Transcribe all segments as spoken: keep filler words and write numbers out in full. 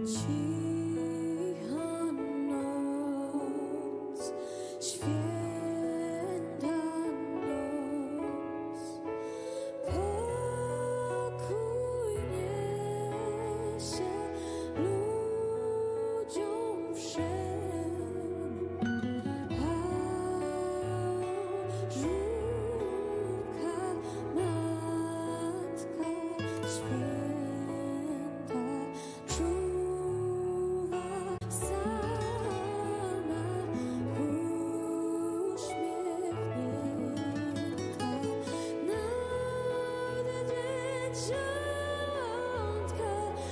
Cicha noc, święta noc, pokój niesie ludziom wszem, a żółka Matka Święta czuwa sama uśmiechnięta nad dzieciątka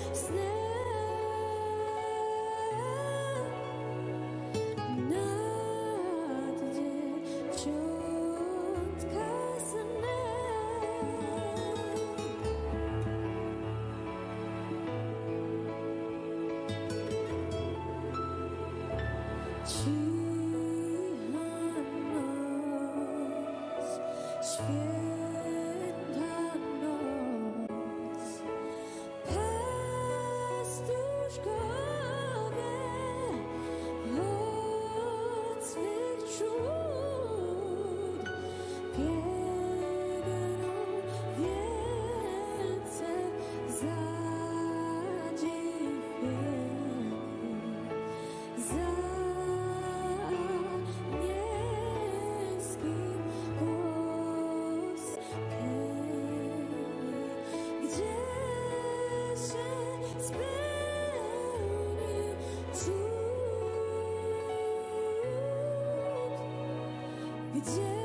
snem, nad dzieciątka snem. Cicha noc, święta noc, pastuszkowie od swych czód biegną wielce zadziwieni, za niebieskim głoskiem, gdzie się spełnił cud, gdzie